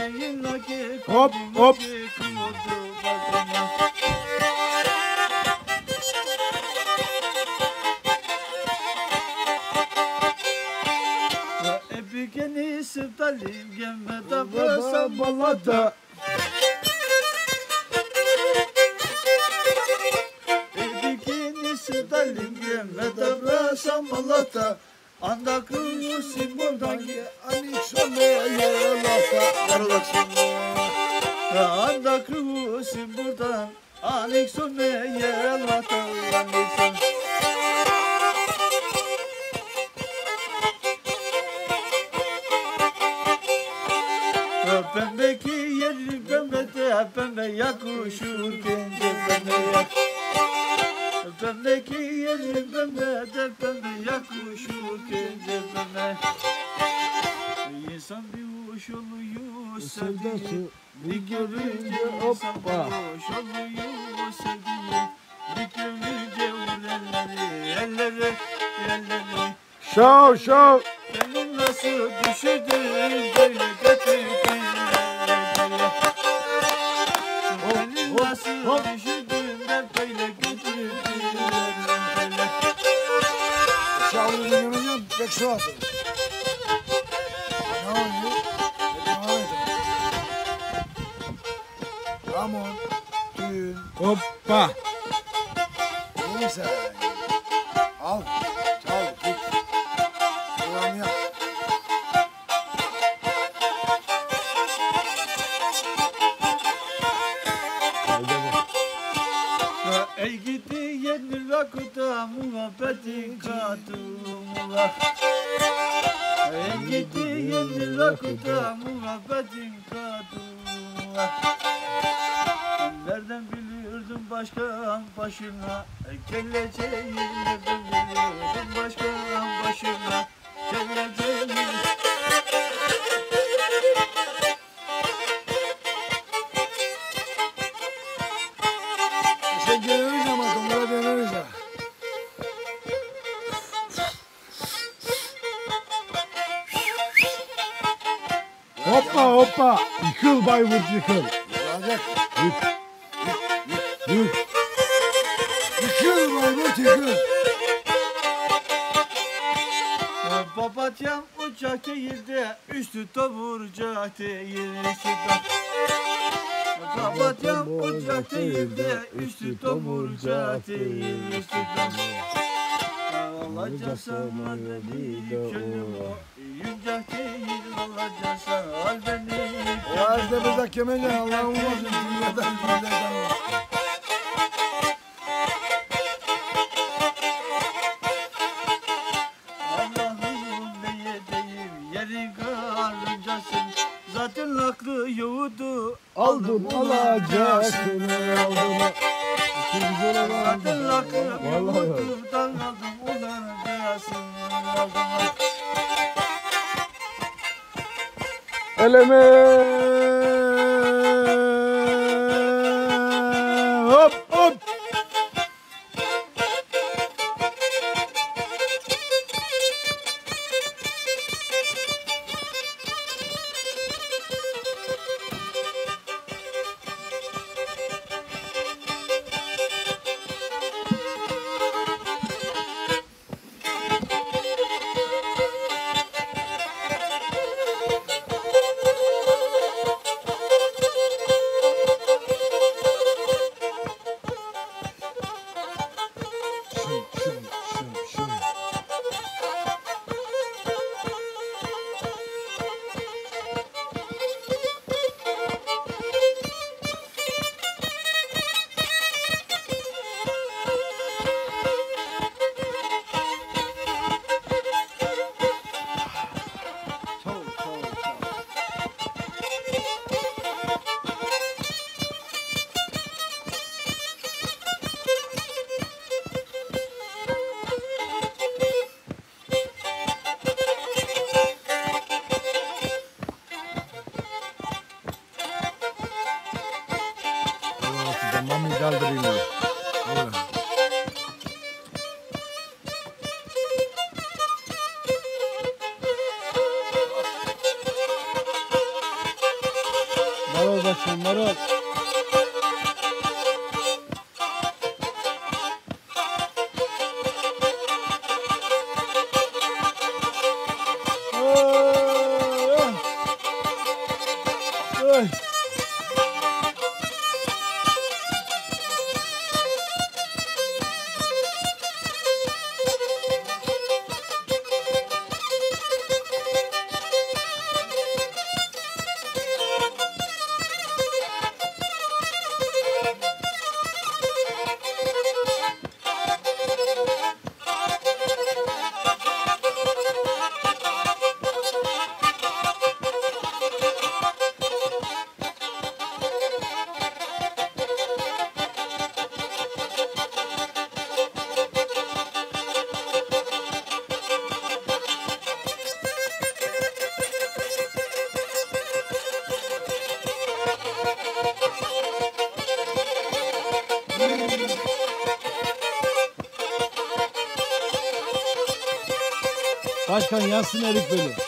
Hop hop. Epikeni sıtalim gelme da basa balata. Epikeni sıtalim gelme da basa balata. Anda kuşu buradan anik solaya lata. Yaralaksın. Anda kuşu buradan anik solaya lata. Pembeki yeri pembede pembe yakuşur kendi pembe yak. Pembeki yeri pembede pembe yakuşur kendi pembe. İnsan bir hoş oluyor sevdiği, bir görünce insan bir hoş oluyor sevdiği, bir görünce elleri. Şov şov. Benim nasıl düşürdün böyle götürdün. Benim nasıl düşürdün de böyle götürdün. Şavlını göreceğim, pek su atın. Ne oluyor? Devam edin. Ramon, düğün, Hoppa. neyse. Al, çal, git. Devam yap. Ey gidi yeni rakıda muhabbetin kadınlar. Ey gidi yeni rakıda muhabbetin kadınlar. Nereden bilirdim başkan başına geleceğini, nereden bilirdim başkan başına geleceğini. Sen geliriz ama kumlara döneriz ha. Hoppa hoppa. Yıkıl Bayburt yıkıl. Olacak. Yık. Yıkıl Bayburt yıkıl. Papatyam uçak değil de üstü tavurcak değil üstü Papatyam uçak değil de üstü tavurcak değil üstü Alacaksan al beni könlüm o yüncak değil alacaksan al beni. O halde bize kemece Allah'ım olmasın. Dünyadan var. Allah'ım ne edeyim yerin karıncasın. Zaten aklı yoğdu Aldım alacakını aldım. Zaten aklı Vallahi yoğdu dan aldım ulanacasını aldım. Eleme. Hop hop. Mami kaldırayım diye. Vallahi. Marul başkan marul. Ay. Başkan yansın erik beni.